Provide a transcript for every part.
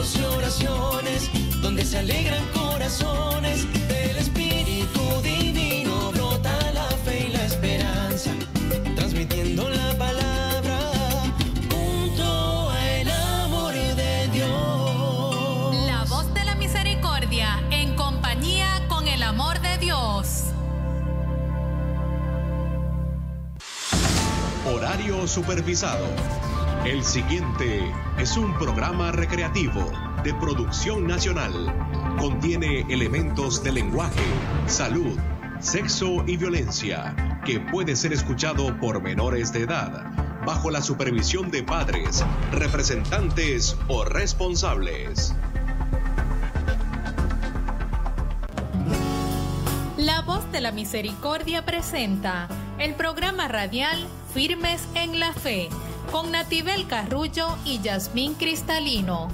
cantos y oraciones, donde se alegran corazones, del Espíritu Divino brota la fe y la esperanza, transmitiendo la palabra junto al amor de Dios. La voz de la misericordia, en compañía con el amor de Dios. Horario supervisado. El siguiente es un programa recreativo de producción nacional. Contiene elementos de lenguaje, salud, sexo y violencia que puede ser escuchado por menores de edad, bajo la supervisión de padres, representantes o responsables. La voz de la misericordia presenta el programa radial Firmes en la Fe, con Natibel Carrullo y Yasmín Cristalino.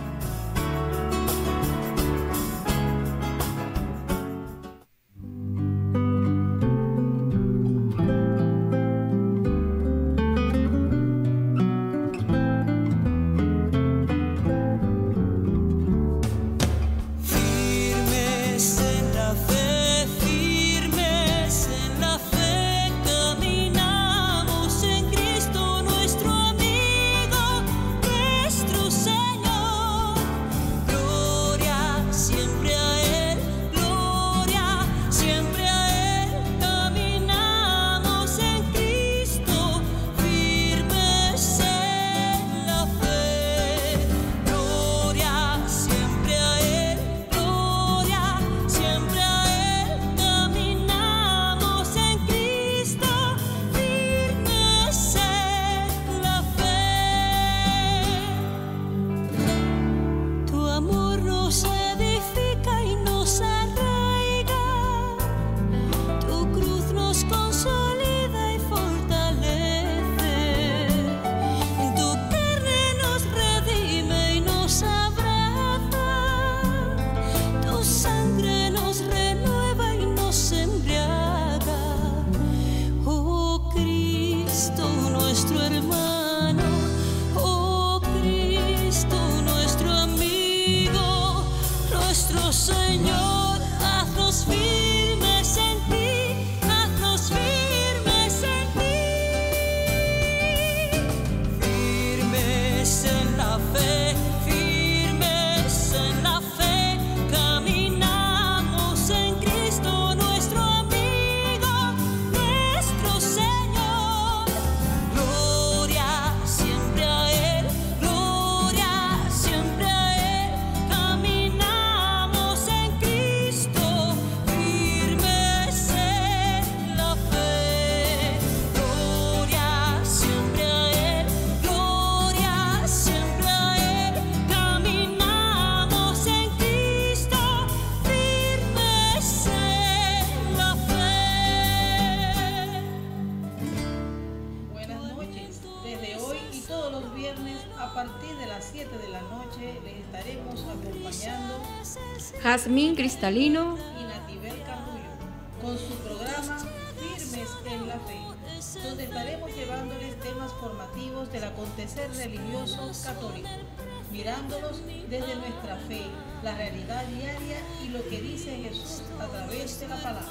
Yasmín Cristalino y Natibel Carrullo, con su programa Firmes en la Fe, donde estaremos llevándoles temas formativos del acontecer religioso católico, mirándolos desde nuestra fe, la realidad diaria y lo que dice Jesús a través de la palabra.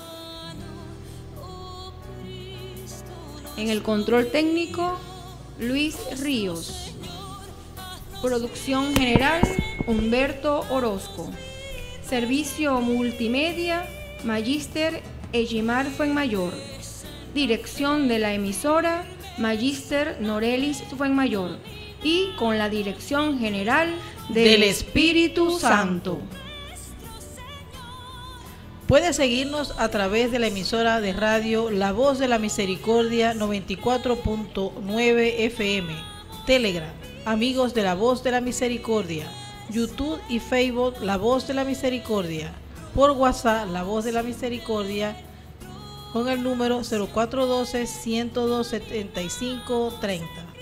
En el control técnico, Luis Ríos. Producción general, Humberto Orozco. Servicio multimedia, Magíster Egimar Fuenmayor. Dirección de la emisora, Magíster Norelis Fuenmayor. Y con la dirección general del Espíritu Santo. Puede seguirnos a través de la emisora de radio La Voz de la Misericordia 94.9 FM, Telegram, Amigos de la Voz de la Misericordia, YouTube y Facebook La Voz de la Misericordia, por WhatsApp La Voz de la Misericordia con el número 0412-102-7530.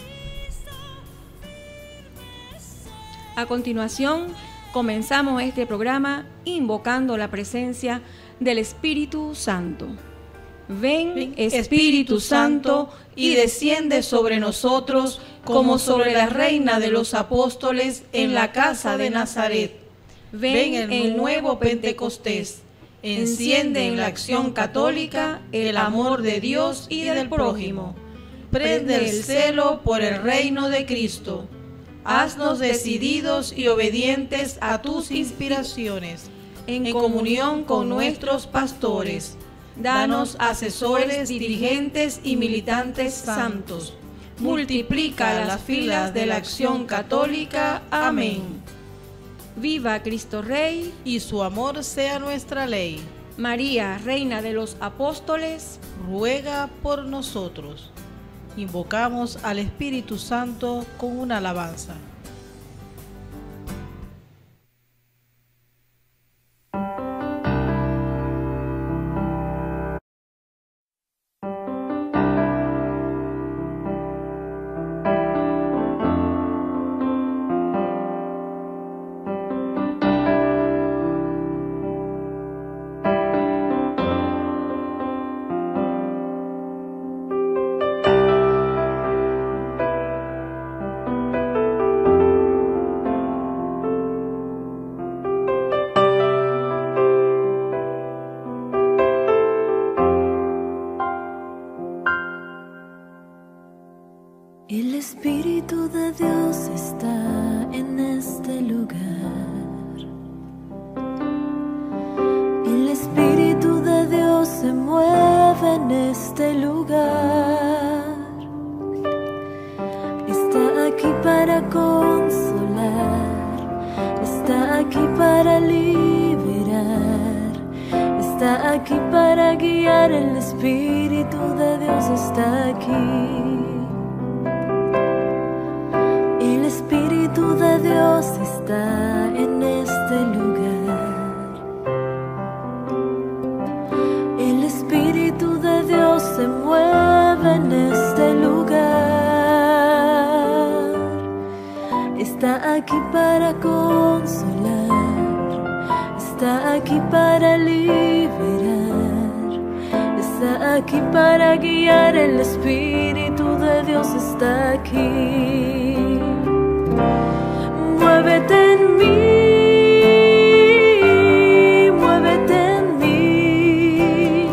A continuación, comenzamos este programa invocando la presencia del Espíritu Santo. Ven, Espíritu Santo, y desciende sobre nosotros como sobre la reina de los apóstoles en la casa de Nazaret. Ven el nuevo Pentecostés, enciende en la acción católica el amor de Dios y del prójimo. Prende el celo por el reino de Cristo. Haznos decididos y obedientes a tus inspiraciones, en comunión con nuestros pastores. Danos asesores, dirigentes y militantes santos. Multiplica las filas de la acción católica. Amén. Viva Cristo Rey, Y su amor sea nuestra ley. María, Reina de los Apóstoles, Ruega por nosotros. Invocamos al Espíritu Santo con una alabanza. El Espíritu de Dios está en este lugar. El Espíritu de Dios se mueve en este lugar. Está aquí para consolar, está aquí para liberar, está aquí para guiar. El Espíritu de Dios está aquí. El Espíritu de Dios está en este lugar. El Espíritu de Dios se mueve en este lugar. Está aquí para consolar, está aquí para liberar, está aquí para guiar. El Espíritu de Dios está aquí. Muévete en mí, muévete en mí.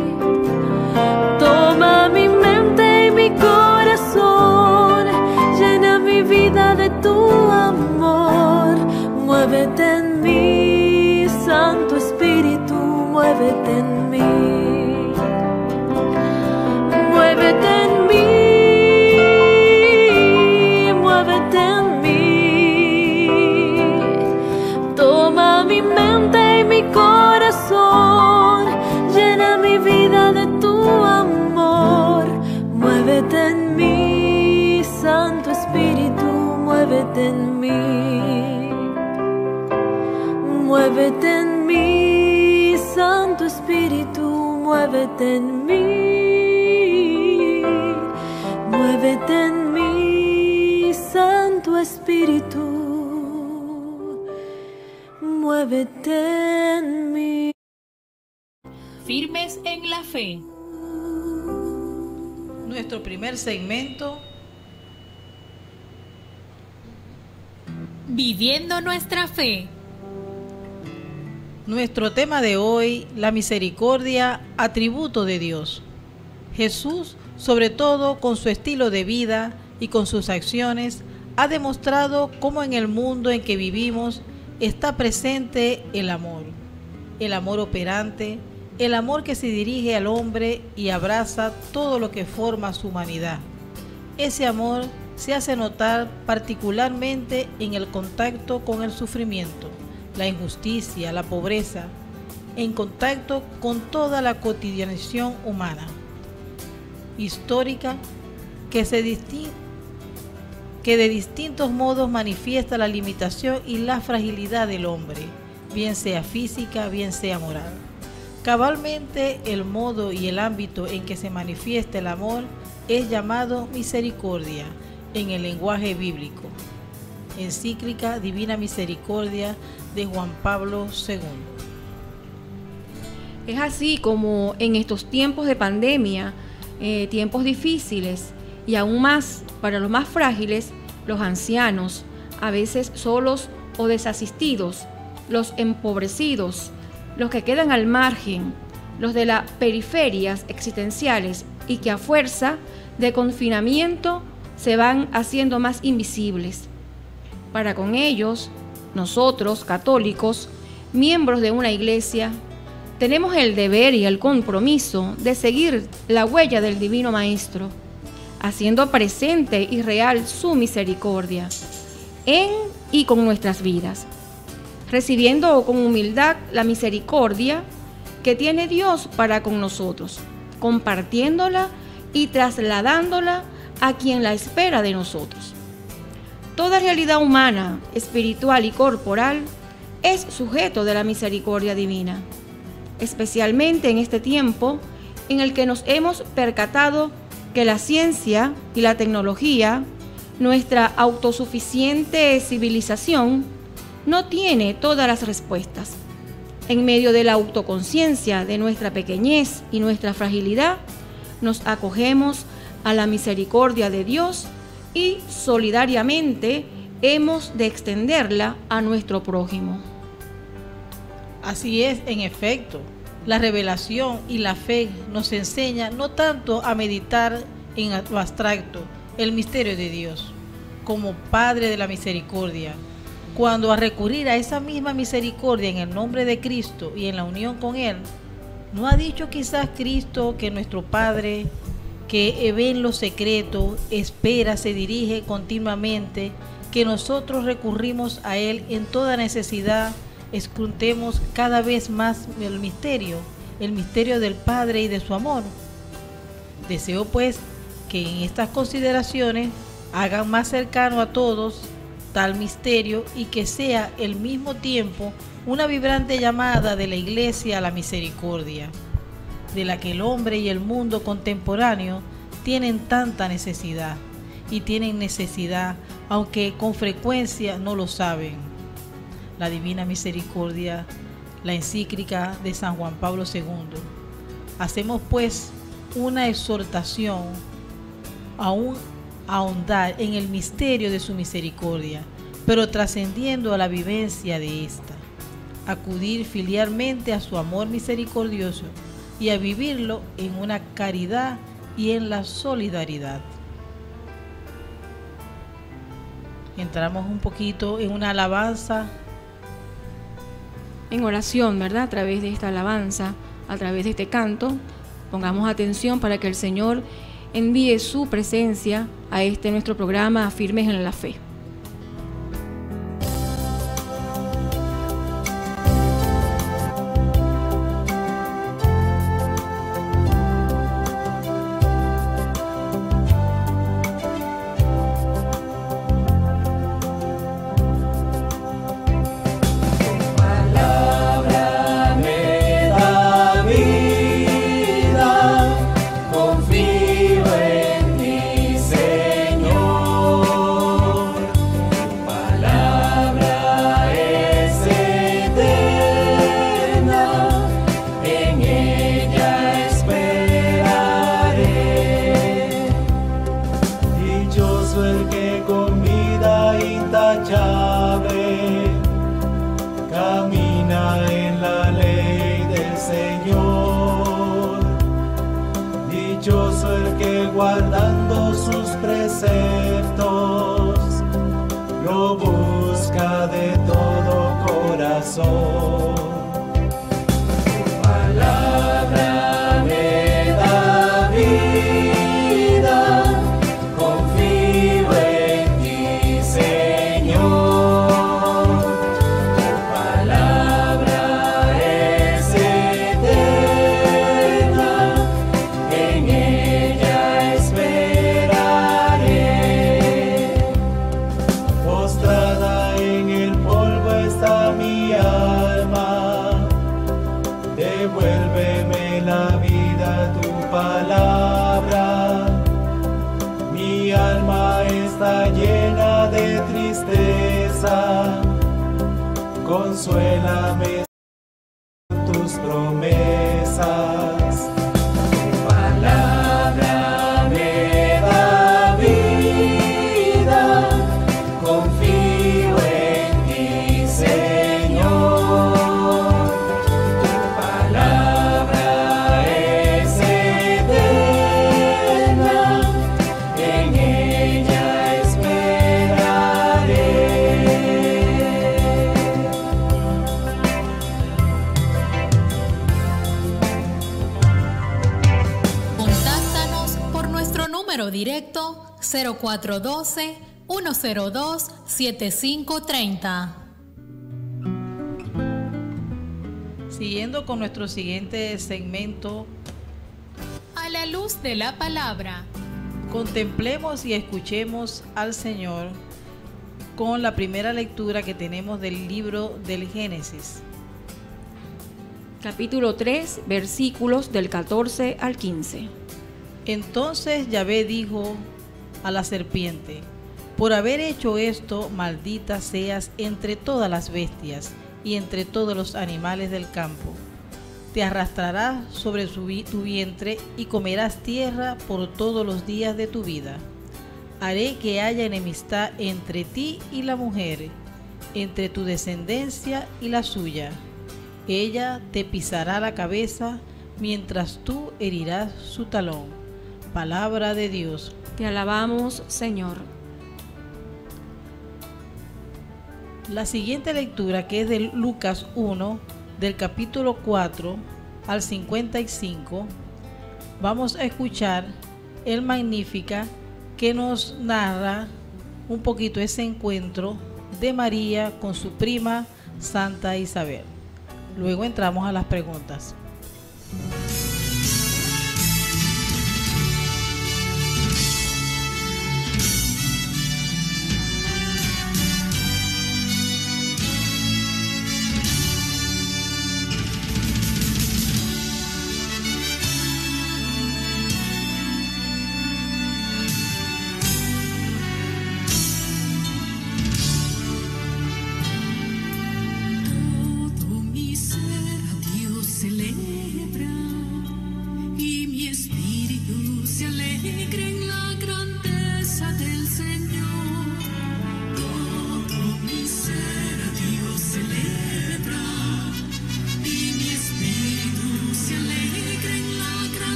Toma mi mente y mi corazón, llena mi vida de tu amor. Muévete en mí, Santo Espíritu, muévete en mí. Muévete en mí. Llena mi vida de tu amor. Muévete en mí, Santo Espíritu, muévete en mí. Muévete en mí, Santo Espíritu, muévete en mí. Muévete en mí, Santo Espíritu, muévete en mí. Firmes en la fe. Nuestro primer segmento, Viviendo nuestra fe. nuestro tema de hoy, la misericordia, atributo de Dios. Jesús, sobre todo con su estilo de vida y con sus acciones, ha demostrado cómo en el mundo en que vivimos está presente el amor operante, el amor que se dirige al hombre y abraza todo lo que forma su humanidad. Ese amor se hace notar particularmente en el contacto con el sufrimiento, la injusticia, la pobreza, en contacto con toda la cotidianización humana, histórica, que de distintos modos manifiesta la limitación y la fragilidad del hombre, bien sea física, bien sea moral. Cabalmente el modo y el ámbito en que se manifiesta el amor es llamado misericordia en el lenguaje bíblico. Encíclica Divina Misericordia de Juan Pablo II. Es así como en estos tiempos de pandemia, tiempos difíciles y aún más para los más frágiles, los ancianos, a veces solos o desasistidos, los empobrecidos, los que quedan al margen, los de las periferias existenciales y que a fuerza de confinamiento se van haciendo más invisibles. Para con ellos, nosotros, católicos, miembros de una iglesia, tenemos el deber y el compromiso de seguir la huella del Divino Maestro, haciendo presente y real su misericordia en y con nuestras vidas, recibiendo con humildad la misericordia que tiene Dios para con nosotros, compartiéndola y trasladándola a quien la espera de nosotros. Toda realidad humana, espiritual y corporal es sujeto de la misericordia divina, especialmente en este tiempo en el que nos hemos percatado que la ciencia y la tecnología, nuestra autosuficiente civilización, no tiene todas las respuestas. En medio de la autoconciencia de nuestra pequeñez y nuestra fragilidad, nos acogemos a la misericordia de Dios y solidariamente hemos de extenderla a nuestro prójimo. Así es, en efecto, la revelación y la fe nos enseña no tanto a meditar en lo abstracto el misterio de Dios como Padre de la misericordia, cuando a recurrir a esa misma misericordia en el nombre de Cristo y en la unión con Él, ¿no ha dicho quizás Cristo que nuestro Padre, que ve en lo secreto, espera, se dirige continuamente, que nosotros recurrimos a Él en toda necesidad, escrutemos cada vez más el misterio del Padre y de su amor? Deseo pues que en estas consideraciones hagan más cercano a todos tal misterio y que sea al mismo tiempo una vibrante llamada de la Iglesia a la misericordia, de la que el hombre y el mundo contemporáneo tienen tanta necesidad, y tienen necesidad aunque con frecuencia no lo saben. La Divina Misericordia, la encíclica de San Juan Pablo II. Hacemos pues una exhortación a ahondar en el misterio de su misericordia, pero trascendiendo a la vivencia de esta, acudir filialmente a su amor misericordioso y a vivirlo en una caridad y en la solidaridad. Entramos un poquito en una alabanza, en oración, ¿verdad? A través de esta alabanza, a través de este canto, pongamos atención para que el Señor envíe su presencia a este nuestro programa Firmes en la Fe. Guardando sus preceptos, lo busca de todo corazón. Tu palabra me da vida, confío en ti, Señor. Tu palabra es eterna, en ella postrada en el polvo está mi alma, devuélveme la vida, tu palabra. Mi alma está llena de tristeza, consuélame con tus promesas. Tu palabra me da vida, Número directo 0412-102-7530. Siguiendo con nuestro siguiente segmento, A la luz de la palabra. contemplemos y escuchemos al Señor con la primera lectura que tenemos del libro del Génesis. Capítulo 3, versículos del 14 al 15. Entonces Yahvé dijo a la serpiente: por haber hecho esto, maldita seas entre todas las bestias y entre todos los animales del campo. Te arrastrarás sobre tu vientre y comerás tierra por todos los días de tu vida. Haré que haya enemistad entre ti y la mujer, entre tu descendencia y la suya. Ella te pisará la cabeza, mientras tú herirás su talón. Palabra de Dios. Te alabamos, Señor. La siguiente lectura, que es de Lucas 1, del capítulo 4 al 55, vamos a escuchar el Magnífica, que nos narra un poquito ese encuentro de María con su prima Santa Isabel. Luego entramos a las preguntas.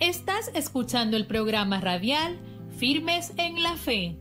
Estás escuchando el programa radial Firmes en la Fe.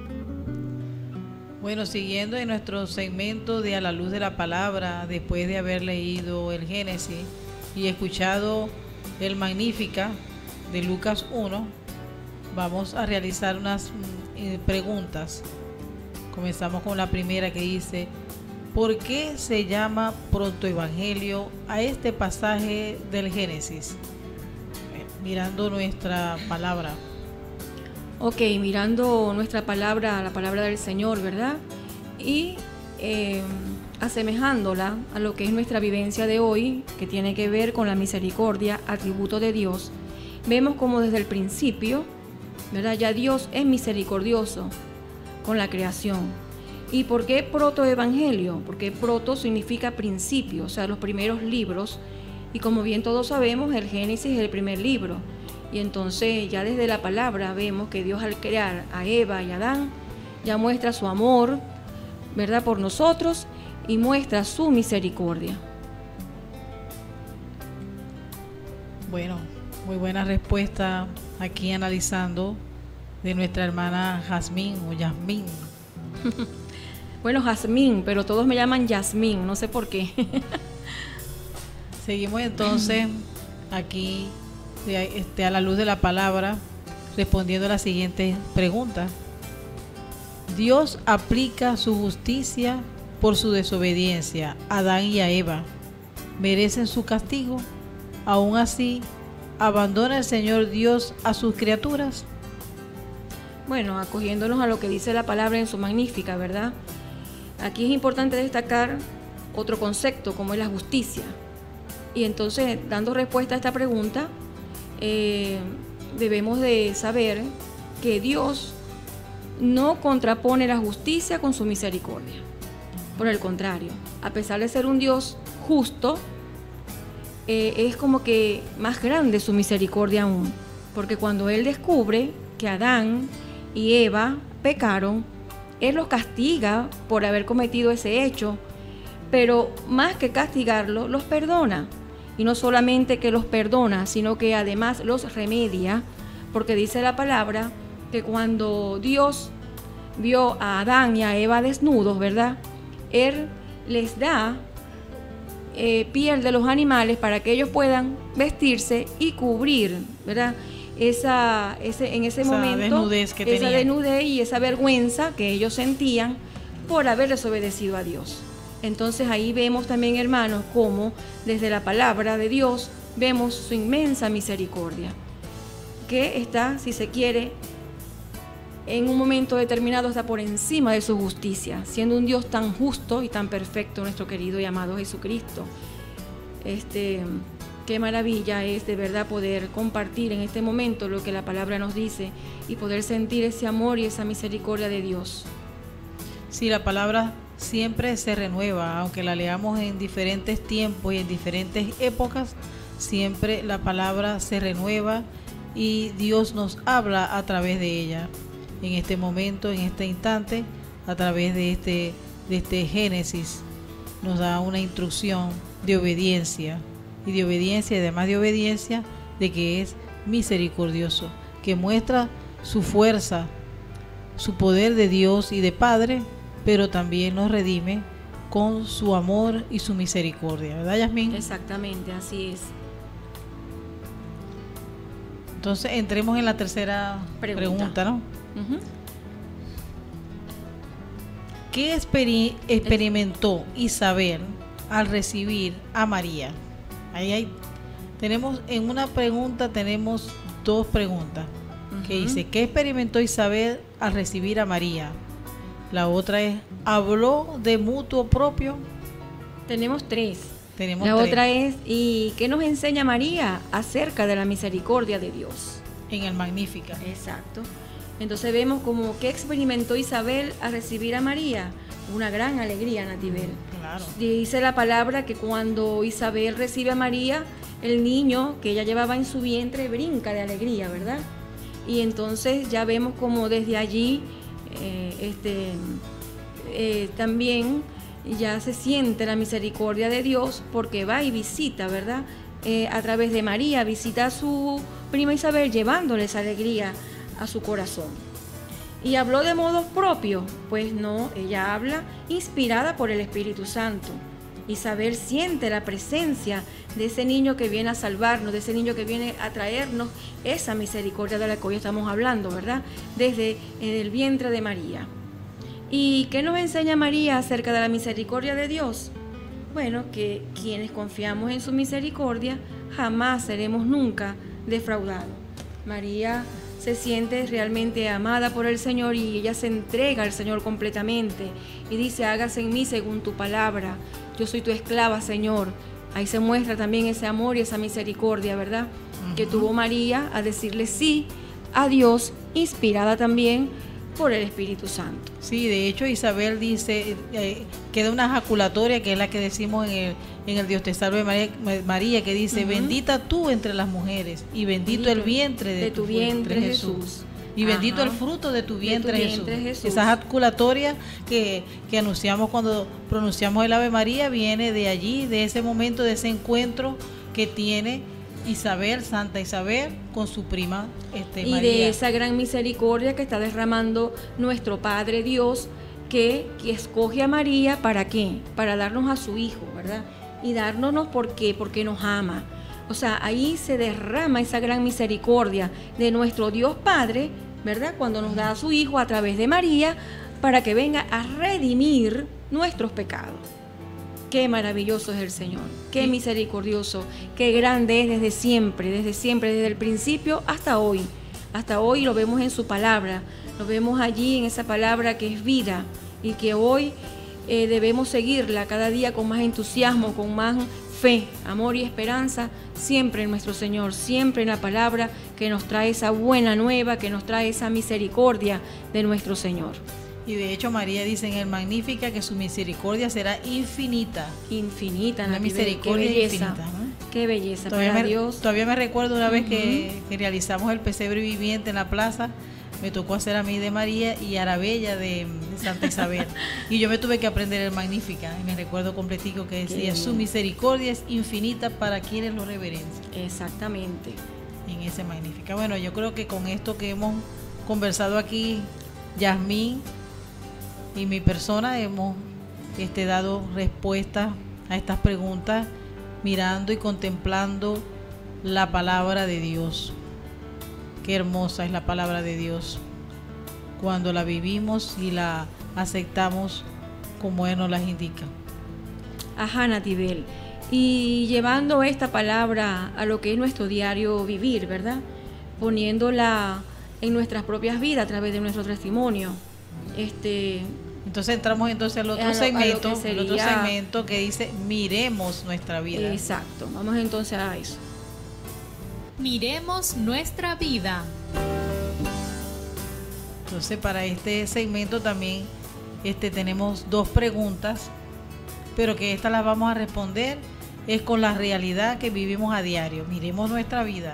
Bueno, siguiendo en nuestro segmento de A la Luz de la Palabra, después de haber leído el Génesis y escuchado el Magnífica de Lucas 1, vamos a realizar unas preguntas. Comenzamos con la primera, que dice: ¿por qué se llama protoevangelio a este pasaje del Génesis? Mirando nuestra palabra. Ok, mirando nuestra palabra, la palabra del Señor, ¿verdad? Y asemejándola a lo que es nuestra vivencia de hoy, que tiene que ver con la misericordia, atributo de Dios, vemos como desde el principio, ¿verdad? Ya Dios es misericordioso con la creación. ¿Y por qué protoevangelio? Porque proto significa principio, o sea, los primeros libros. Y como bien todos sabemos, el Génesis es el primer libro. Y entonces ya desde la palabra vemos que Dios, al crear a Eva y a Adán, ya muestra su amor, ¿verdad?, por nosotros, y muestra su misericordia. Bueno, muy buena respuesta aquí analizando de nuestra hermana Jazmín o Yasmín. Bueno, Jazmín, pero todos me llaman Yasmín, no sé por qué. Seguimos entonces aquí a la luz de la palabra, respondiendo a la siguiente pregunta. Dios aplica su justicia por su desobediencia a Adán y a Eva. ¿Merecen su castigo? Aún así, ¿abandona el Señor Dios a sus criaturas? Bueno, acogiéndonos a lo que dice la palabra en su Magnífica, ¿verdad? Aquí es importante destacar otro concepto, como es la justicia. Y entonces, dando respuesta a esta pregunta, debemos de saber que Dios no contrapone la justicia con su misericordia. Por el contrario, a pesar de ser un Dios justo, es como que más grande su misericordia aún. Porque cuando Él descubre que Adán y Eva pecaron, Él los castiga por haber cometido ese hecho, pero más que castigarlo, los perdona. Y no solamente que los perdona, sino que además los remedia, porque dice la palabra que cuando Dios vio a Adán y a Eva desnudos, ¿verdad?, Él les da piel de los animales para que ellos puedan vestirse y cubrir, ¿verdad?, en ese momento desnudez que esa desnudez y esa vergüenza que ellos sentían por haber desobedecido a Dios. Entonces ahí vemos también, hermanos, cómo desde la palabra de Dios vemos su inmensa misericordia, que está, si se quiere, en un momento determinado está por encima de su justicia, siendo un Dios tan justo y tan perfecto, nuestro querido y amado Jesucristo. Qué maravilla es de verdad poder compartir en este momento lo que la palabra nos dice y poder sentir ese amor y esa misericordia de Dios. Sí, la palabra siempre se renueva, aunque la leamos en diferentes tiempos y en diferentes épocas, siempre la palabra se renueva y Dios nos habla a través de ella. En este momento, en este instante, a través de este Génesis, nos da una instrucción de obediencia, y de obediencia, y además de obediencia, de que es misericordioso, que muestra su fuerza, su poder de Dios y de Padre, pero también nos redime con su amor y su misericordia, ¿verdad, Yasmín? Exactamente, así es. Entonces entremos en la tercera pregunta, ¿no? Uh-huh. ¿Qué experimentó Isabel al recibir a María? Tenemos en una pregunta, tenemos dos preguntas. Uh-huh. Que dice, ¿qué experimentó Isabel al recibir a María? La otra es, ¿habló de mutuo propio? Tenemos tres. Otra es, ¿y qué nos enseña María acerca de la misericordia de Dios? En el Magnífica. Exacto. Entonces vemos como que experimentó Isabel al recibir a María. Una gran alegría, Nativel. Claro. Dice la palabra que cuando Isabel recibe a María, el niño que ella llevaba en su vientre brinca de alegría, ¿verdad? Y entonces ya vemos como desde allí también ya se siente la misericordia de Dios, porque va y visita, ¿verdad? A través de María visita a su prima Isabel, llevándole esa alegría a su corazón. ¿Y habló de modos propios? Pues no, ella habla inspirada por el Espíritu Santo. Isabel siente la presencia de ese niño que viene a salvarnos, de ese niño que viene a traernos esa misericordia de la que hoy estamos hablando, ¿verdad? Desde el vientre de María. ¿Y qué nos enseña María acerca de la misericordia de Dios? Bueno, que quienes confiamos en su misericordia jamás seremos nunca defraudados. María se siente realmente amada por el Señor y ella se entrega al Señor completamente y dice: hágase en mí según tu palabra. Yo soy tu esclava, Señor. Ahí se muestra también ese amor y esa misericordia, ¿verdad? Que tuvo María a decirle sí a Dios, inspirada también por el Espíritu Santo. Sí, de hecho Isabel dice, queda una ejaculatoria que es la que decimos en el Dios te salve María, que dice: bendita tú entre las mujeres y bendito el vientre de tu vientre Jesús. Y bendito el fruto de tu vientre, Jesús. Esa ejaculatoria que anunciamos cuando pronunciamos el Ave María viene de allí, de ese momento, de ese encuentro que tiene Isabel, Santa Isabel, con su prima y María. De esa gran misericordia que está derramando nuestro Padre Dios, que escoge a María, ¿para qué? Para darnos a su Hijo, ¿verdad? Y dárnoslos, ¿por qué? Porque nos ama. O sea, ahí se derrama esa gran misericordia de nuestro Dios Padre, ¿verdad? Cuando nos da a su Hijo a través de María, para que venga a redimir nuestros pecados. Qué maravilloso es el Señor, qué misericordioso, qué grande es desde siempre, desde el principio hasta hoy. Hasta hoy lo vemos en su palabra, lo vemos allí en esa palabra que es vida y que hoy debemos seguirla cada día con más entusiasmo, con más fe, amor y esperanza, siempre en nuestro Señor, siempre en la palabra que nos trae esa buena nueva, que nos trae esa misericordia de nuestro Señor. Y de hecho María dice en el Magnífica que su misericordia será infinita. Infinita, una misericordia qué belleza, infinita, ¿no? Qué belleza para Dios. Todavía me recuerdo una vez que realizamos el pesebre viviente en la plaza, me tocó hacer a mí de María y Arabella de Santa Isabel. Y yo me tuve que aprender el Magnífica, y me recuerdo completico que decía: su misericordia es infinita para quienes lo reverencian. Exactamente. En ese Magnífica. Bueno, yo creo que con esto que hemos conversado aquí, Yasmín y mi persona, hemos dado respuestas a estas preguntas, mirando y contemplando la palabra de Dios. Qué hermosa es la palabra de Dios cuando la vivimos y la aceptamos como Él nos las indica. Ajá, Natibel. Y llevando esta palabra a lo que es nuestro diario vivir, ¿verdad? Poniéndola en nuestras propias vidas a través de nuestro testimonio. Entonces entramos al otro segmento que dice: miremos nuestra vida. Exacto, vamos entonces a eso. Miremos nuestra vida. Entonces para este segmento también tenemos dos preguntas, pero que estas las vamos a responder es con la realidad que vivimos a diario. Miremos nuestra vida.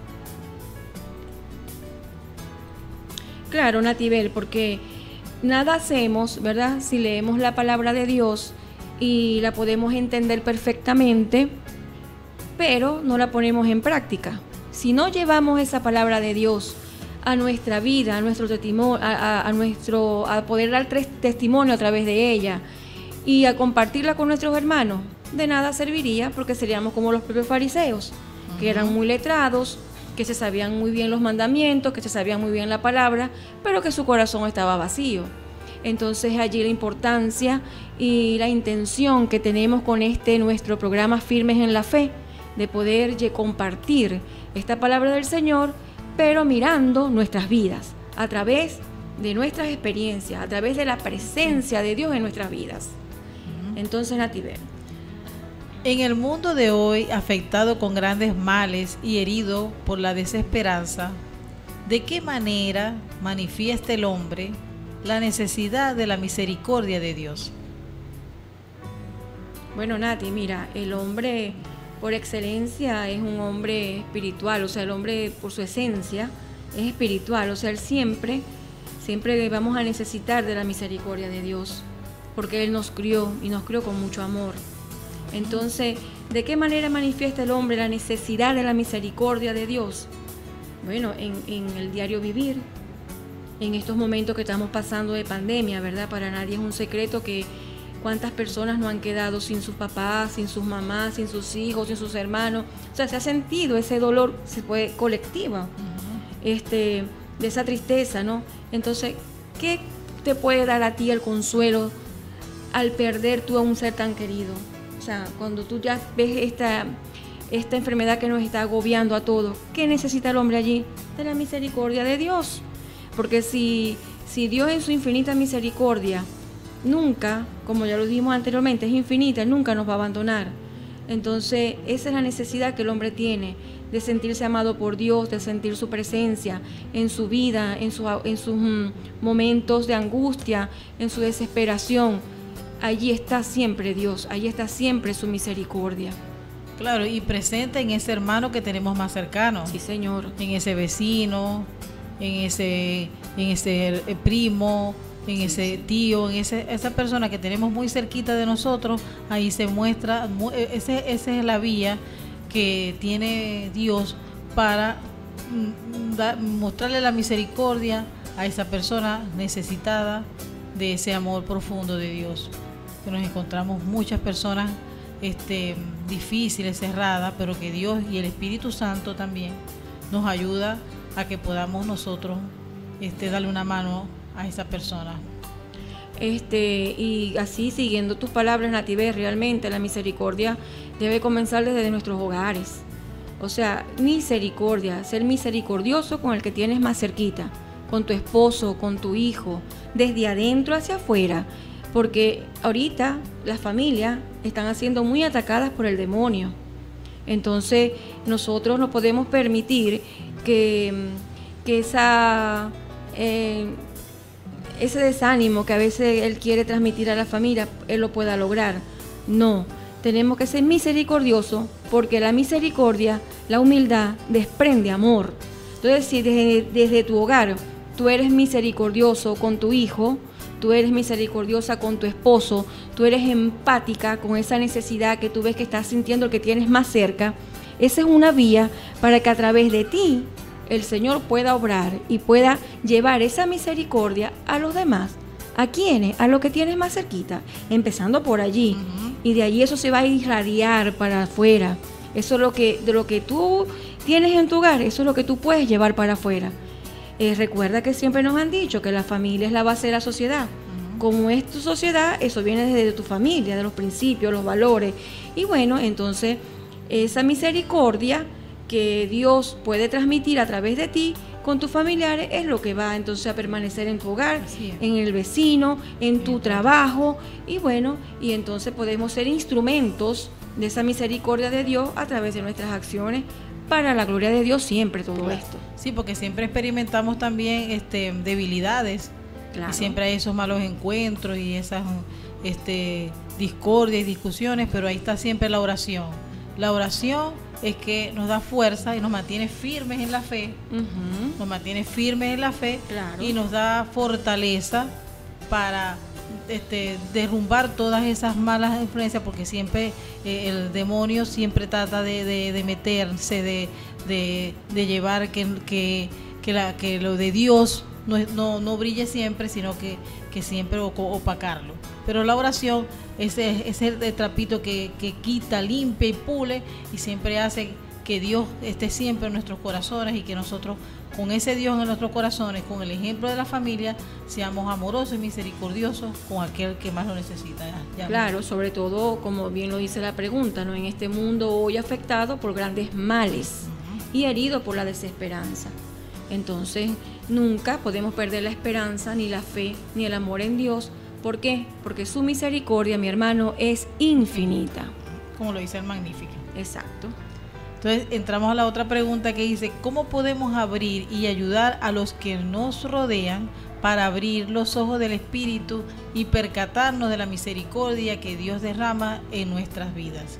Claro, Natibel, porque nada hacemos, ¿verdad?, si leemos la palabra de Dios y la podemos entender perfectamente, pero no la ponemos en práctica. Si no llevamos esa palabra de Dios a nuestra vida, a nuestro testimonio, a poder dar testimonio a través de ella y a compartirla con nuestros hermanos, de nada serviría, porque seríamos como los propios fariseos, que eran muy letrados, que se sabían muy bien los mandamientos, que se sabían muy bien la palabra, pero que su corazón estaba vacío. Entonces allí la importancia y la intención que tenemos con nuestro programa Firmes en la Fe, de poder compartir esta palabra del Señor, pero mirando nuestras vidas, a través de nuestras experiencias, a través de la presencia de Dios en nuestras vidas. Entonces, Natibel. En el mundo de hoy, afectado con grandes males y herido por la desesperanza, ¿de qué manera manifiesta el hombre la necesidad de la misericordia de Dios? Bueno, Nati, mira, el hombre por excelencia es un hombre espiritual, o sea, el hombre por su esencia es espiritual, o sea, él siempre vamos a necesitar de la misericordia de Dios, porque Él nos crió y nos crió con mucho amor. Entonces, ¿de qué manera manifiesta el hombre la necesidad de la misericordia de Dios? Bueno, en el diario vivir, en estos momentos que estamos pasando de pandemia, ¿verdad? Para nadie es un secreto que cuántas personas no han quedado sin sus papás, sin sus mamás, sin sus hijos, sin sus hermanos. O sea, se ha sentido ese dolor, se puede colectiva, de esa tristeza, ¿no? Entonces, ¿qué te puede dar a ti el consuelo al perder tú a un ser tan querido? O sea, cuando tú ya ves esta enfermedad que nos está agobiando a todos, ¿qué necesita el hombre allí? De la misericordia de Dios. Porque si Dios en su infinita misericordia nunca, como ya lo dijimos anteriormente, es infinita, nunca nos va a abandonar. Entonces, esa es la necesidad que el hombre tiene, de sentirse amado por Dios, de sentir su presencia en su vida, en sus momentos de angustia, en su desesperación. Allí está siempre Dios, allí está siempre su misericordia. Claro, y presente en ese hermano que tenemos más cercano. Sí, Señor. En ese vecino, en ese primo, en ese tío, en esa persona que tenemos muy cerquita de nosotros. Ahí se muestra, esa es la vía que tiene Dios para mostrarle la misericordia a esa persona necesitada de ese amor profundo de Dios. Que nos encontramos muchas personas difíciles, cerradas, pero que Dios y el Espíritu Santo también nos ayuda a que podamos nosotros darle una mano a esa persona. Y así, siguiendo tus palabras, Natives, realmente la misericordia debe comenzar desde nuestros hogares. O sea, misericordia, ser misericordioso con el que tienes más cerquita, con tu esposo, con tu hijo, desde adentro hacia afuera, porque ahorita las familias están siendo muy atacadas por el demonio. Entonces, nosotros no podemos permitir que ese desánimo que a veces él quiere transmitir a la familia, él lo pueda lograr. No, tenemos que ser misericordiosos, porque la misericordia, la humildad, desprende amor. Entonces, si desde tu hogar tú eres misericordioso con tu hijo, tú eres misericordiosa con tu esposo, tú eres empática con esa necesidad que tú ves que estás sintiendo el que tienes más cerca, esa es una vía para que a través de ti el Señor pueda obrar y pueda llevar esa misericordia a los demás. ¿A quiénes? A los que tienes más cerquita, empezando por allí. Y de allí eso se va a irradiar para afuera. Eso es de lo que tú tienes en tu hogar, eso es lo que tú puedes llevar para afuera. Recuerda que siempre nos han dicho que la familia es la base de la sociedad. Como es tu sociedad, eso viene desde tu familia, de los principios, los valores. Y bueno, entonces esa misericordia que Dios puede transmitir a través de ti con tus familiares es lo que va entonces a permanecer en tu hogar, en el vecino, en tu trabajo. Y bueno, y entonces podemos ser instrumentos de esa misericordia de Dios a través de nuestras acciones, para la gloria de Dios siempre todo esto. Sí, porque siempre experimentamos también debilidades. Claro. Y siempre hay esos malos encuentros y esas discordias y discusiones, pero ahí está siempre la oración. La oración es que nos da fuerza y nos mantiene firmes en la fe. Nos mantiene firmes en la fe. Claro. Y nos da fortaleza para derrumbar todas esas malas influencias, porque siempre el demonio siempre trata de meterse, de llevar que lo de Dios no brille siempre, sino que siempre opacarlo. Pero la oración es el trapito que quita, limpia y pule, y siempre hace que Dios esté siempre en nuestros corazones, y que nosotros, con ese Dios en nuestros corazones, con el ejemplo de la familia, seamos amorosos y misericordiosos con aquel que más lo necesita. Claro, sobre todo, como bien lo dice la pregunta, ¿no? En este mundo hoy afectado por grandes males y herido por la desesperanza. Entonces, nunca podemos perder la esperanza, ni la fe, ni el amor en Dios. ¿Por qué? Porque su misericordia, mi hermano, es infinita. Como lo dice el Magnífico. Exacto. Entonces entramos a la otra pregunta que dice: ¿cómo podemos abrir y ayudar a los que nos rodean para abrir los ojos del Espíritu y percatarnos de la misericordia que Dios derrama en nuestras vidas?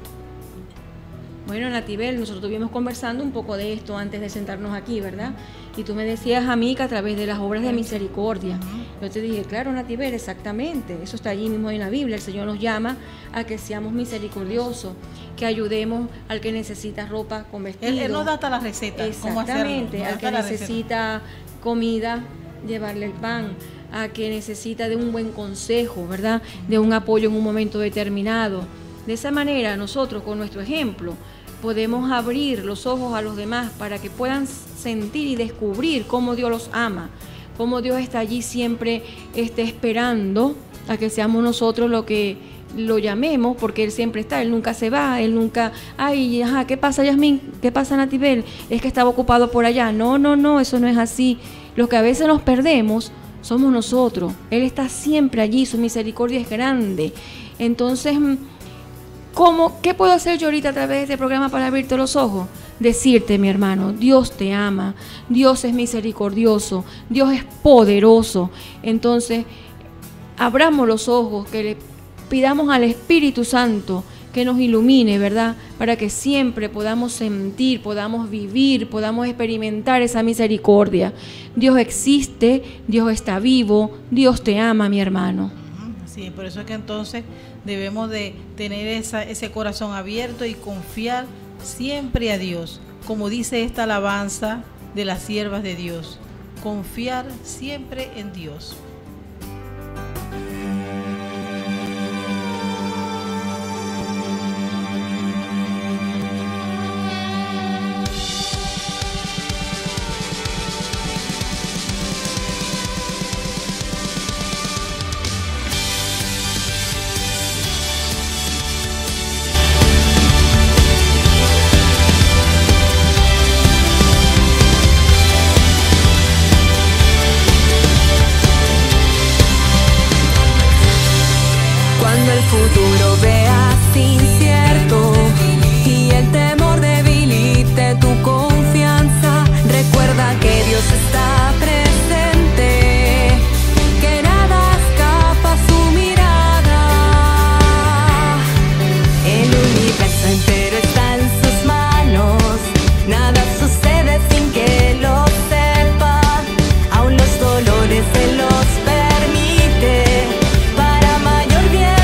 Bueno, Natibel, nosotros estuvimos conversando un poco de esto antes de sentarnos aquí, ¿verdad? Y tú me decías a mí que a través de las obras de misericordia, Yo te dije, claro, Nativer, exactamente, eso está allí mismo en la Biblia. El Señor nos llama a que seamos misericordiosos, que ayudemos al que necesita ropa con vestido. Él nos da hasta la receta. Exactamente, al que necesita comida, llevarle el pan, a que necesita de un buen consejo, ¿verdad? De un apoyo en un momento determinado. De esa manera, nosotros, con nuestro ejemplo, podemos abrir los ojos a los demás para que puedan sentir y descubrir cómo Dios los ama, cómo Dios está allí siempre esperando a que seamos nosotros lo que lo llamemos, porque Él siempre está, Él nunca se va, Él nunca, ay, ajá, ¿qué pasa, Yasmín? ¿Qué pasa, Natibel? Es que estaba ocupado por allá. No, eso no es así. Lo que a veces nos perdemos somos nosotros. Él está siempre allí, su misericordia es grande. Entonces, ¿qué puedo hacer yo ahorita a través de este programa para abrirte los ojos? Decirte, mi hermano, Dios te ama, Dios es misericordioso, Dios es poderoso. Entonces, abramos los ojos, que le pidamos al Espíritu Santo que nos ilumine, ¿verdad? Para que siempre podamos sentir, podamos vivir, podamos experimentar esa misericordia. Dios existe, Dios está vivo, Dios te ama, mi hermano. Sí, por eso es que entonces debemos de tener ese corazón abierto y confiar siempre a Dios, como dice esta alabanza de las siervas de Dios, confiar siempre en Dios. Futuro veas incierto y el temor debilite tu confianza. Recuerda que Dios está presente, que nada escapa a su mirada. El universo entero está en sus manos, nada sucede sin que lo sepa. Aún los dolores se los permite para mayor bien.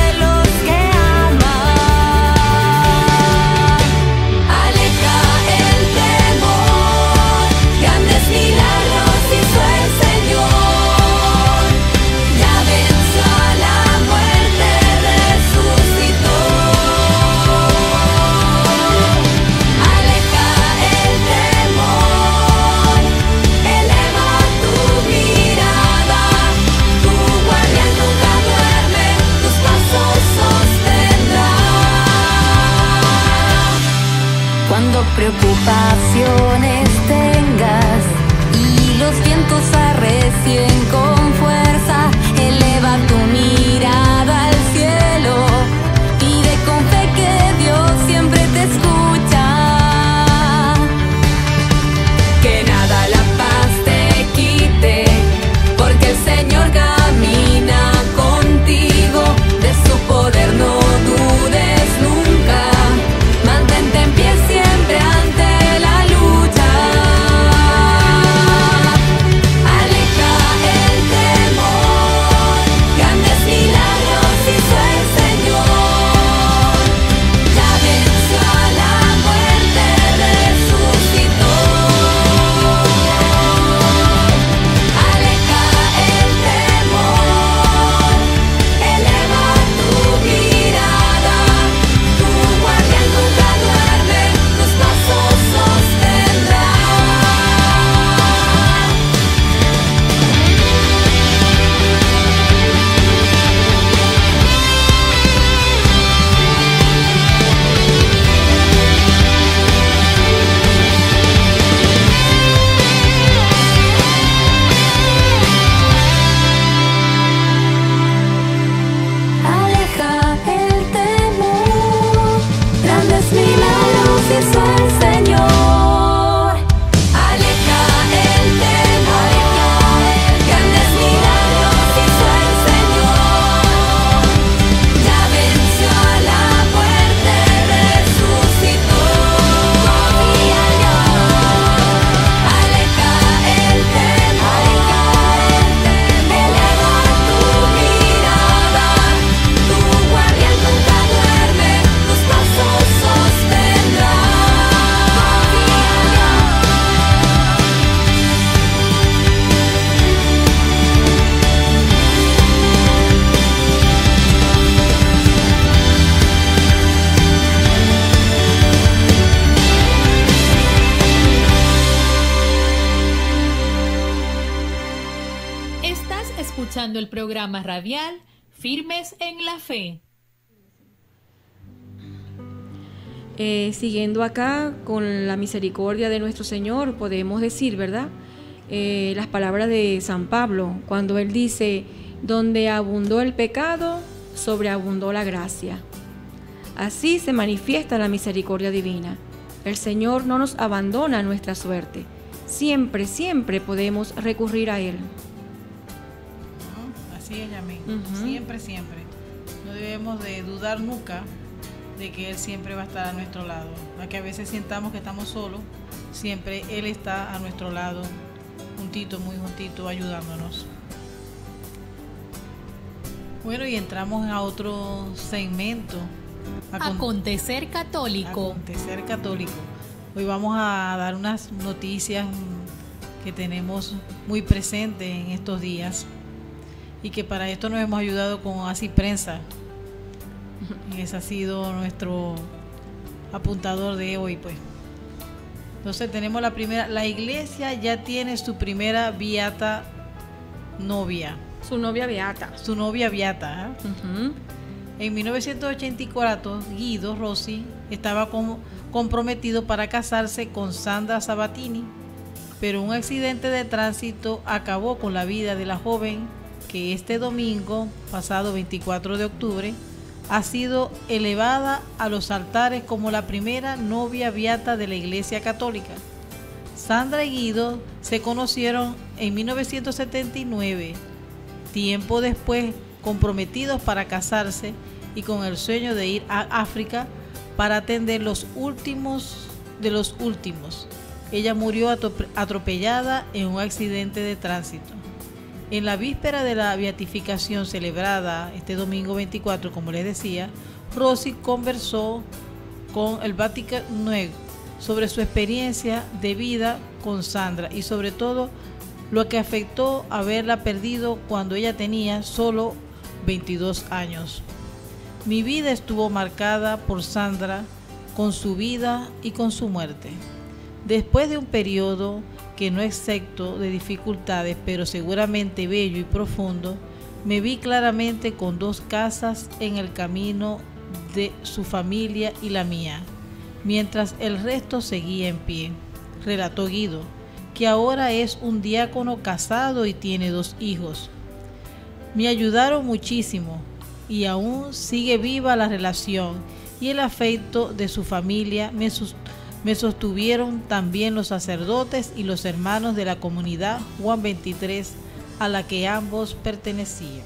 Preocupaciones tengas y los vientos arrecien con fuerza, eleva tu mirada al cielo, pide con fe que Dios siempre te escucha, que nada la paz te quite, porque el Señor camina contigo, de su poder no dudes nunca, mantente en pie siempre ante la lucha. Aleja el temor, grandes milagros hizo el Señor. Ya venció a la muerte, resucitó. Aleja el temor, eleva tu mirada, tu guardián nunca duerme, tus pasos sostendrá. Aleja el temor, grandes milagros hizo el Señor. Aleja el temor, grandes milagros hizo el Señor. Ya venció a la muerte, resucitó. Confía en Dios. Aleja el temor, escuchando el programa radial Firmes en la Fe. Siguiendo acá con la misericordia de nuestro Señor, podemos decir, ¿verdad? Las palabras de San Pablo, cuando él dice, donde abundó el pecado, sobreabundó la gracia. Así se manifiesta la misericordia divina. El Señor no nos abandona a nuestra suerte. Siempre, siempre podemos recurrir a Él. Así es, Yamín. Siempre, siempre. No debemos de dudar nunca de que Él siempre va a estar a nuestro lado. Aunque a veces sintamos que estamos solos, siempre Él está a nuestro lado, juntito, muy juntito, ayudándonos. Bueno, y entramos a otro segmento. Acontecer católico. Acontecer católico. Hoy vamos a dar unas noticias que tenemos muy presentes en estos días y que para esto nos hemos ayudado con Así Prensa. Y ese ha sido nuestro apuntador de hoy, pues. Entonces tenemos la primera. La iglesia ya tiene su primera beata novia. Su novia beata. Su novia beata. En 1984, Guido Rossi estaba comprometido para casarse con Sandra Sabatini, pero un accidente de tránsito acabó con la vida de la joven, que este domingo, pasado 24 de octubre, ha sido elevada a los altares como la primera novia beata de la Iglesia Católica. Sandra y Guido se conocieron en 1979, tiempo después comprometidos para casarse y con el sueño de ir a África para atender los últimos de los últimos. Ella murió atropellada en un accidente de tránsito. En la víspera de la beatificación celebrada este domingo 24, como les decía, Rossi conversó con el Vaticano sobre su experiencia de vida con Sandra y sobre todo lo que afectó haberla perdido cuando ella tenía solo 22 años. Mi vida estuvo marcada por Sandra, con su vida y con su muerte. Después de un periodo que no excepto de dificultades, pero seguramente bello y profundo, me vi claramente con dos casas en el camino de su familia y la mía, mientras el resto seguía en pie, relató Guido, que ahora es un diácono casado y tiene 2 hijos. Me ayudaron muchísimo y aún sigue viva la relación y el afecto de su familia me sostuvieron también los sacerdotes y los hermanos de la comunidad Juan 23 a la que ambos pertenecían.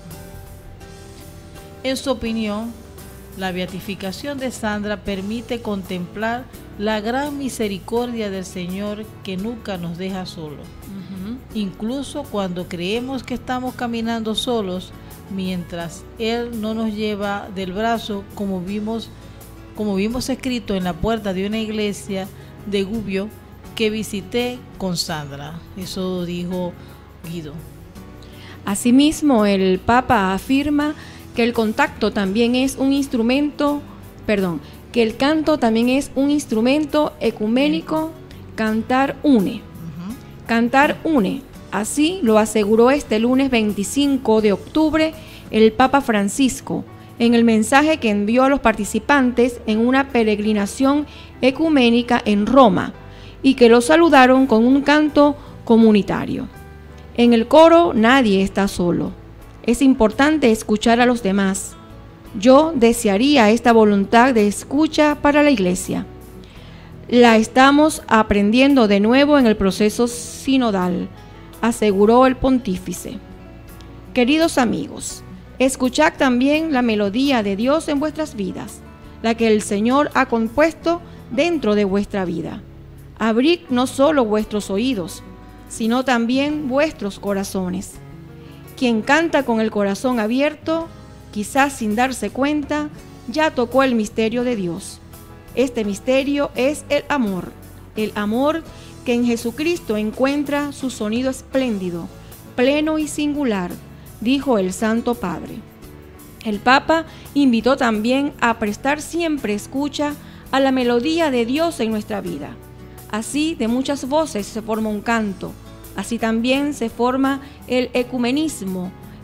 En su opinión, la beatificación de Sandra permite contemplar la gran misericordia del Señor que nunca nos deja solos. Incluso cuando creemos que estamos caminando solos, mientras Él no nos lleva del brazo, como vimos escrito en la puerta de una iglesia de Gubbio que visité con Sandra. Eso dijo Guido. Asimismo, el Papa afirma que el contacto también es un instrumento, que el canto también es un instrumento ecuménico. Cantar une. Cantar une. Así lo aseguró este lunes 25 de octubre el Papa Francisco en el mensaje que envió a los participantes en una peregrinación ecuménica en Roma y que los saludaron con un canto comunitario. En el coro nadie está solo. Es importante escuchar a los demás. Yo desearía esta voluntad de escucha para la Iglesia. La estamos aprendiendo de nuevo en el proceso sinodal, aseguró el pontífice. Queridos amigos, escuchad también la melodía de Dios en vuestras vidas, la que el Señor ha compuesto dentro de vuestra vida. Abrid no solo vuestros oídos, sino también vuestros corazones. Quien canta con el corazón abierto, quizás sin darse cuenta, ya tocó el misterio de Dios. Este misterio es el amor que en Jesucristo encuentra su sonido espléndido, pleno y singular, dijo el Santo Padre. El Papa invitó también a prestar siempre escucha a la melodía de Dios en nuestra vida. Así de muchas voces se forma un canto, así también se forma el ecumenismo,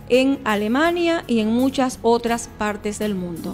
en Alemania y en muchas otras partes del mundo.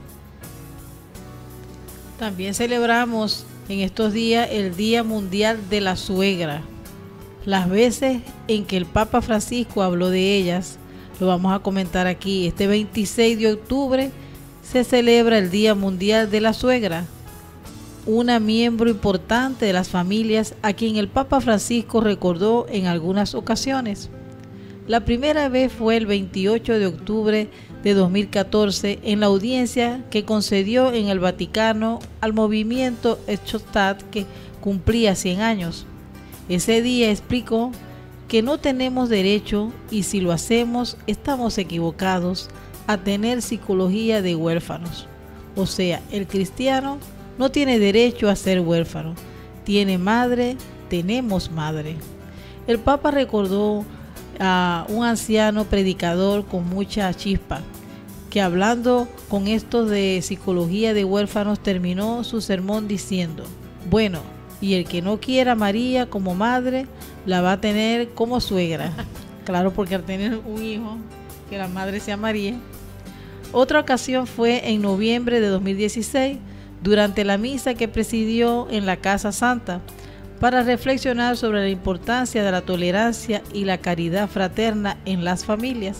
También celebramos en estos días el Día Mundial de la Suegra. Las veces en que el Papa Francisco habló de ellas, lo vamos a comentar aquí. Este 26 de octubre se celebra el Día Mundial de la Suegra, una miembro importante de las familias a quien el Papa Francisco recordó en algunas ocasiones. La primera vez fue el 28 de octubre de 2014 en la audiencia que concedió en el Vaticano al movimiento Schottstatt, que cumplía 100 años. Ese día explicó que no tenemos derecho, y si lo hacemos estamos equivocados, a tener psicología de huérfanos. O sea, el cristiano no tiene derecho a ser huérfano. Tiene madre, tenemos madre. El Papa recordó a un anciano predicador con mucha chispa, que hablando con esto de psicología de huérfanos terminó su sermón diciendo: bueno, y el que no quiera a María como madre, la va a tener como suegra. Claro, porque al tener un hijo, que la madre sea María. Otra ocasión fue en noviembre de 2016, durante la misa que presidió en la Casa Santa, para reflexionar sobre la importancia de la tolerancia y la caridad fraterna en las familias.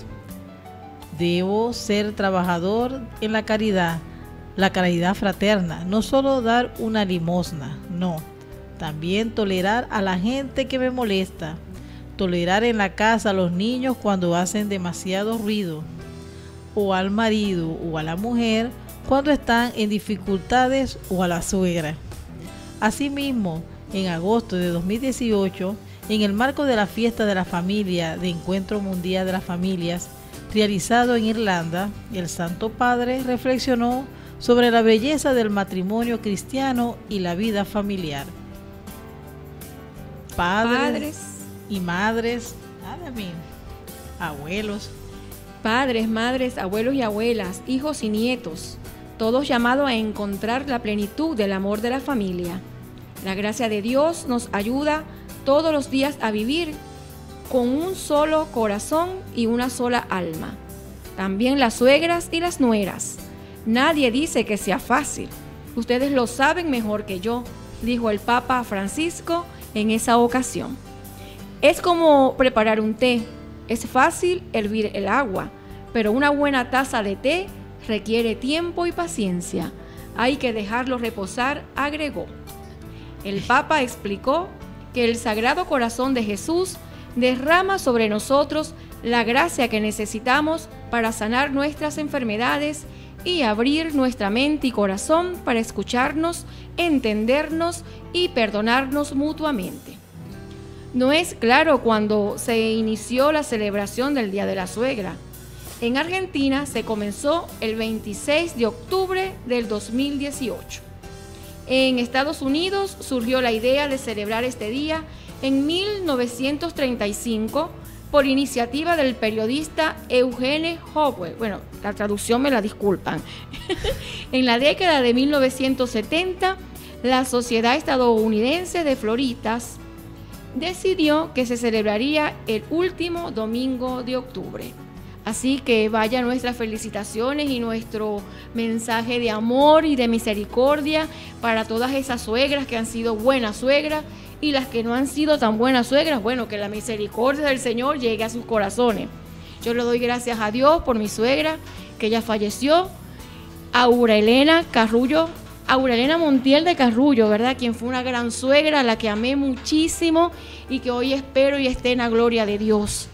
Debo ser trabajador en la caridad fraterna, no solo dar una limosna, no, también tolerar a la gente que me molesta, tolerar en la casa a los niños cuando hacen demasiado ruido, o al marido o a la mujer cuando están en dificultades, o a la suegra. Asimismo, en agosto de 2018, en el marco de la fiesta de la familia de Encuentro Mundial de las Familias, realizado en Irlanda, el Santo Padre reflexionó sobre la belleza del matrimonio cristiano y la vida familiar. Padres y madres, abuelos. Padres, madres, abuelos y abuelas, hijos y nietos, todos llamados a encontrar la plenitud del amor de la familia. La gracia de Dios nos ayuda todos los días a vivir con un solo corazón y una sola alma. También las suegras y las nueras. Nadie dice que sea fácil. Ustedes lo saben mejor que yo, dijo el Papa Francisco en esa ocasión. Es como preparar un té. Es fácil hervir el agua, pero una buena taza de té requiere tiempo y paciencia. Hay que dejarlo reposar, agregó. El Papa explicó que el Sagrado Corazón de Jesús derrama sobre nosotros la gracia que necesitamos para sanar nuestras enfermedades y abrir nuestra mente y corazón para escucharnos, entendernos y perdonarnos mutuamente. No es claro cuándo se inició la celebración del Día de la Suegra. En Argentina se comenzó el 26 de octubre del 2018. En Estados Unidos surgió la idea de celebrar este día en 1935 por iniciativa del periodista Eugene Howell. Bueno, la traducción me la disculpan. En la década de 1970, la Sociedad Estadounidense de Floristas decidió que se celebraría el último domingo de octubre. Así que vaya nuestras felicitaciones y nuestro mensaje de amor y de misericordia para todas esas suegras que han sido buenas suegras y las que no han sido tan buenas suegras. Bueno, que la misericordia del Señor llegue a sus corazones. Yo le doy gracias a Dios por mi suegra, que ella falleció, Aurelena Montiel de Carrullo, ¿verdad? Quien fue una gran suegra, a la que amé muchísimo y que hoy espero y esté en la gloria de Dios.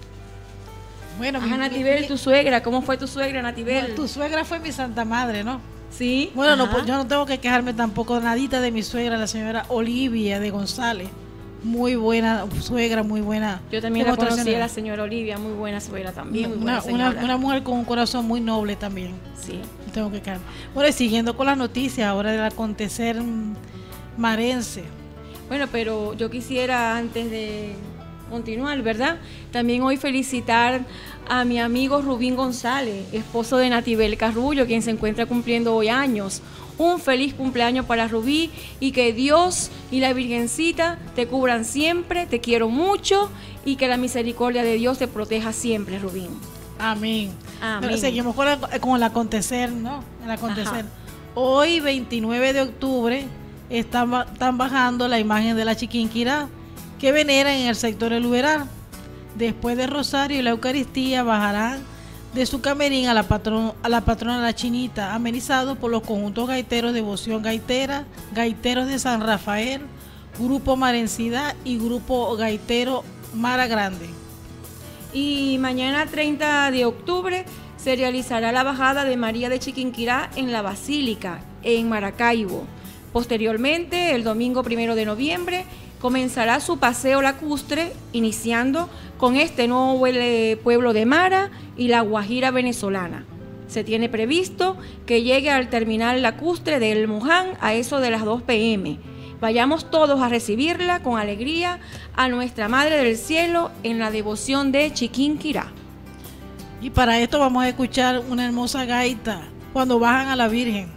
Bueno, Natibel, tu suegra, ¿cómo fue tu suegra, Natibel? Bueno, tu suegra fue mi santa madre, ¿no? Sí. Bueno, no, pues yo no tengo que quejarme tampoco nadita de mi suegra, la señora Olivia de González. Muy buena suegra, muy buena. Yo también la conocí a la señora Olivia, muy buena suegra también. Muy buena una mujer con un corazón muy noble también. Sí. No tengo que quejarme. Bueno, y siguiendo con las noticias ahora del acontecer marense. Bueno, pero yo quisiera, antes de continuar, ¿verdad? También hoy felicitar a mi amigo Rubín González, esposo de Natibel Carrullo, quien se encuentra cumpliendo hoy años. Un feliz cumpleaños para Rubí y que Dios y la Virgencita te cubran siempre, te quiero mucho y que la misericordia de Dios te proteja siempre, Rubín. Amén. Amén. Pero seguimos con el acontecer, ¿no? El acontecer. Ajá. Hoy, 29 de octubre, están bajando la imagen de la Chiquinquirá que veneran en el sector El Uberal. Después del rosario y la Eucaristía bajarán de su camerín a la patrona La Chinita, amenizados por los conjuntos gaiteros Devoción Gaitera, Gaiteros de San Rafael, Grupo Marencidad y Grupo Gaitero Mara Grande. Y mañana 30 de octubre se realizará la bajada de María de Chiquinquirá en la Basílica, en Maracaibo. Posteriormente, el domingo 1 de noviembre, comenzará su paseo lacustre, iniciando con este nuevo pueblo de Mara y la Guajira venezolana. Se tiene previsto que llegue al terminal lacustre de El Moján a eso de las 2 p.m. Vayamos todos a recibirla con alegría a nuestra Madre del Cielo en la devoción de Chiquinquirá. Y para esto vamos a escuchar una hermosa gaita, Cuando bajan a la Virgen.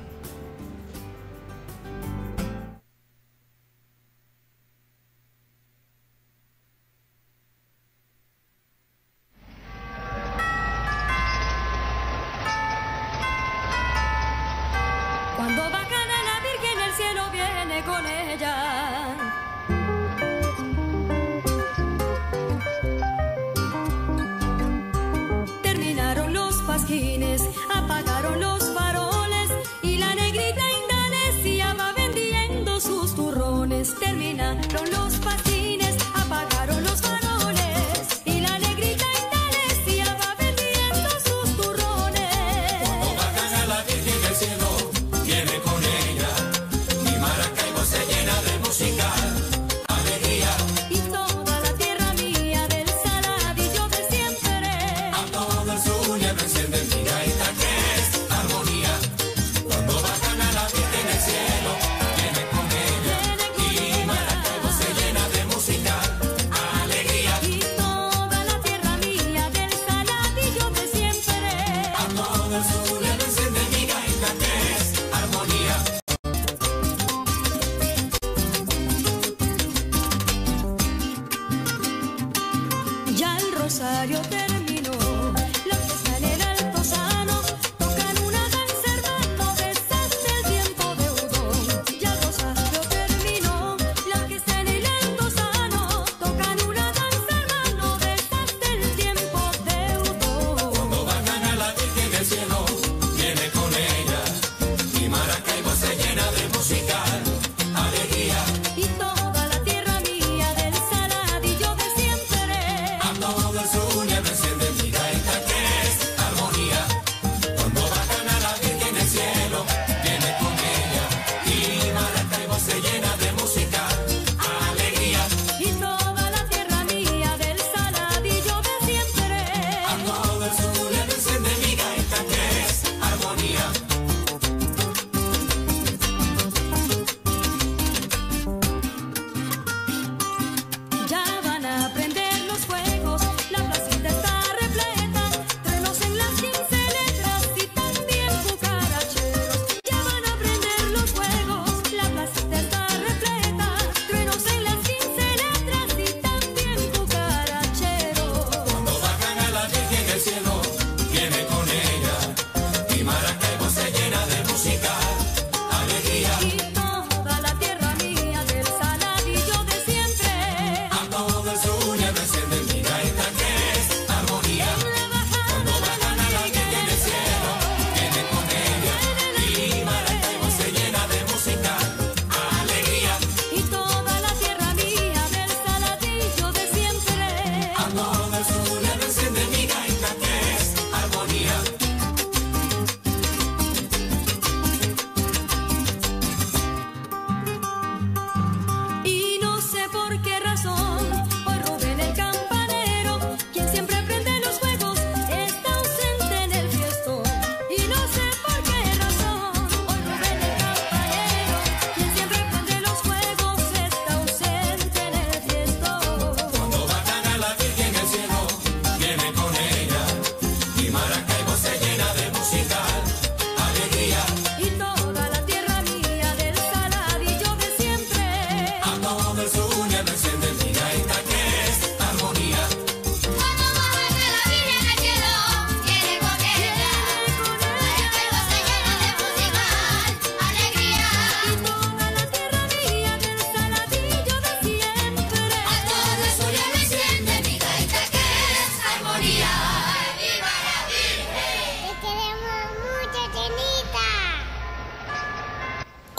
Cuando bajan a la Virgen, el cielo viene con ella. Terminaron los pasquines, apagaron los faroles y la negrita Indonesia va vendiendo sus turrones. Terminaron los pasquines, apagaron los faroles y la negrita Indonesia va vendiendo sus turrones. Cuando bajan a la Virgen, el cielo viene con ella. Mi Maracaibo se llena de música, alegría. Y toda la tierra mía del saladillo de siempre. A todo el Zulia me encienden mi gaita que es armonía. Cuando bajan a la Virgen, el cielo viene con ella. Y Maracaibo se llena de música, alegría. Y toda la tierra mía del saladillo de siempre. A todo el Zulia me encienden mi gaita que es armonía. Ya el rosario terminó. Los que están en Altozano tocan una danza, hermano, de esas del tiempo de Udón. Ya el rosario terminó. Los que están en Altozano tocan una danza, hermano, de esas del tiempo de Udón. Cuando bajan a la Virgen, el cielo viene con ella. Y Maracaibo se llena de música, alegría. Y toda la tierra mía del saladillo de siempre. A todo el Zulia me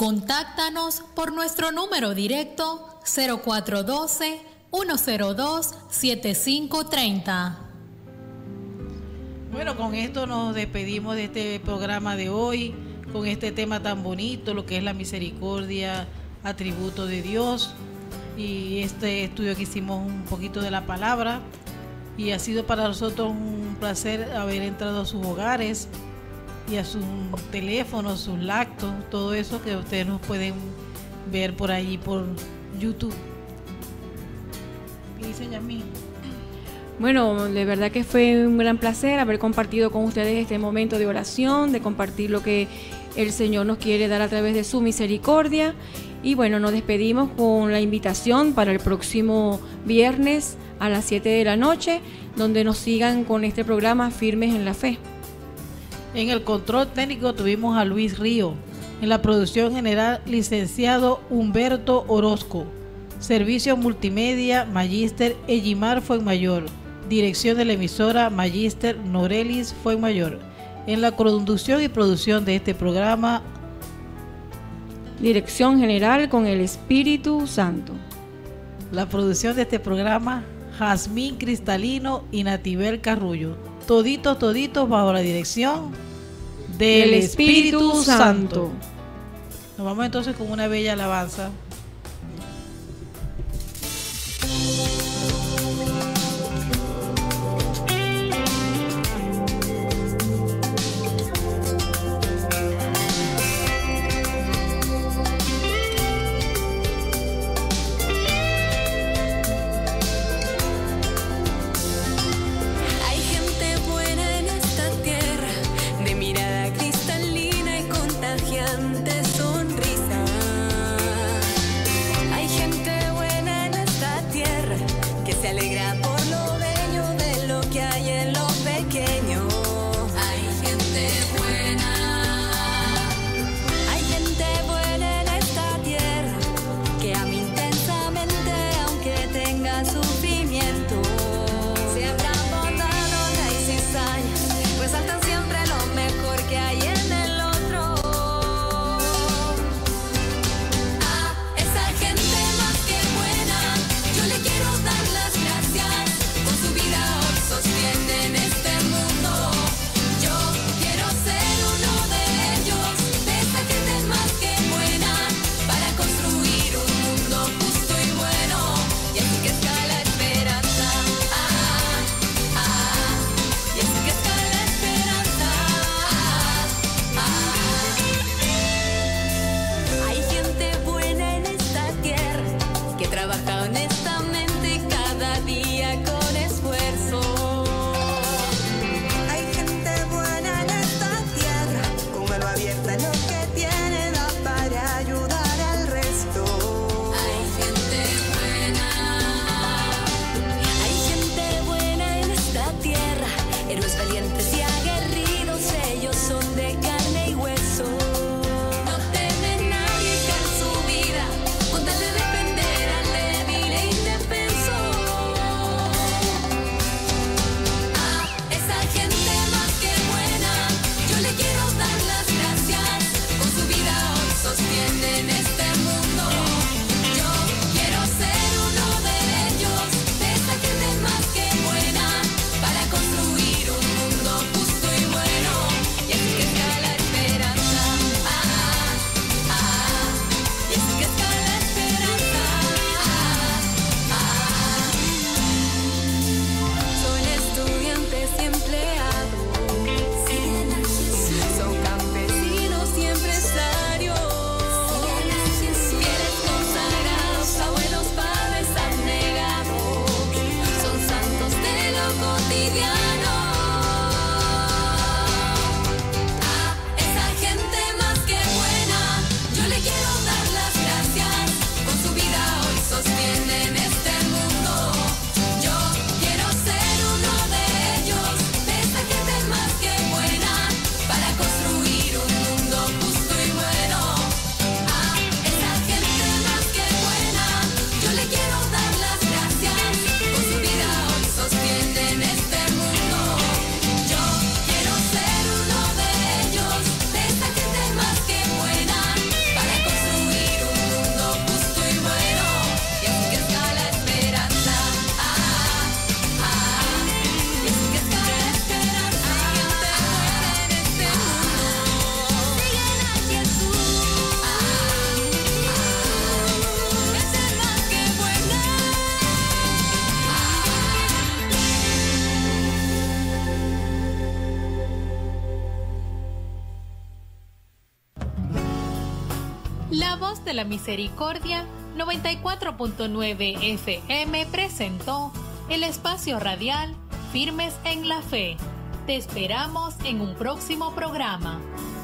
Contáctanos por nuestro número directo 0412-102-7530. Bueno, con esto nos despedimos de este programa de hoy, con este tema tan bonito, lo que es la misericordia, atributo de Dios. Y este estudio que hicimos un poquito de la palabra, y ha sido para nosotros un placer haber entrado a sus hogares y a sus teléfonos, sus lactos, todo eso que ustedes nos pueden ver por allí por YouTube. ¿Qué dice Yasmín? Bueno, de verdad que fue un gran placer haber compartido con ustedes este momento de oración, de compartir lo que el Señor nos quiere dar a través de su misericordia. Y bueno, nos despedimos con la invitación para el próximo viernes a las 7 de la noche, donde nos sigan con este programa Firmes en la Fe. En el control técnico tuvimos a Luis Río. En la producción general, licenciado Humberto Orozco. Servicio multimedia, Magíster Egimar Fuenmayor. Dirección de la emisora, Magíster Norelis Fuenmayor. En la conducción y producción de este programa, Dirección general con el Espíritu Santo. La producción de este programa, Jazmín Cristalino y Natibel Carrullo. Toditos bajo la dirección del Espíritu Santo. Nos vamos entonces con una bella alabanza. Sonrisa. Hay gente buena en esta tierra La Voz de la Misericordia 94.9 FM presentó el espacio radial Firmes en la Fe. Te esperamos en un próximo programa.